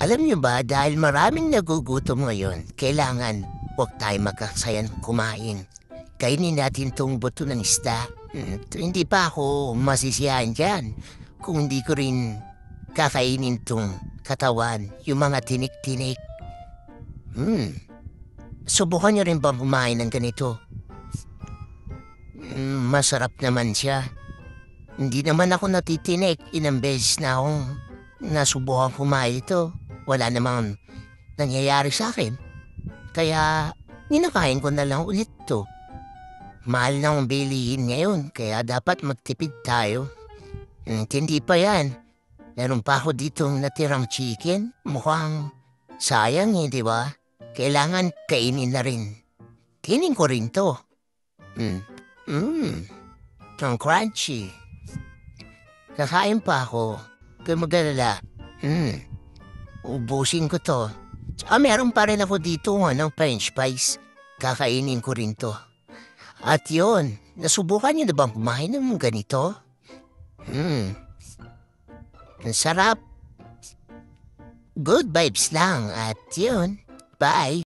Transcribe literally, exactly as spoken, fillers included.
Alam niyo ba, dahil maraming nagugutom ngayon, kailangan huwag tayo magkaksayan kumain. Kainin natin tong buto ng isda. Hmm, t- hindi pa ako masisiyahan dyan kung hindi ko rin kakainin tong katawan, yung mga tinik-tinik. Hmm, subukan niyo rin bang kumain ng ganito? Hmm, masarap naman siya. Hindi naman ako natitinik. Ilang beses na akong nasubukan kumain ito. Wala namang nangyayari sa akin. Kaya ninakain ko na lang ulit to. Mahal na ang bilihin ngayon, kaya dapat magtipid tayo. Hmm, hindi pa yan. Meron pa ako ditong natirang chicken. Mukhang sayang eh, di ba? Kailangan kainin na rin. Kainin ko rin to. Hmm. Hmm. Ang crunchy. Kakain pa ako. Kaya mag-alala. Hmm. Ubusin ko to. Ah, meron pa rin ako dito ng french fries. Kakainin ko rin to. At yun, nasubukan niyo na bang kumain ng ganito? Hmm. Ang sarap. Good vibes lang. At yun, bye.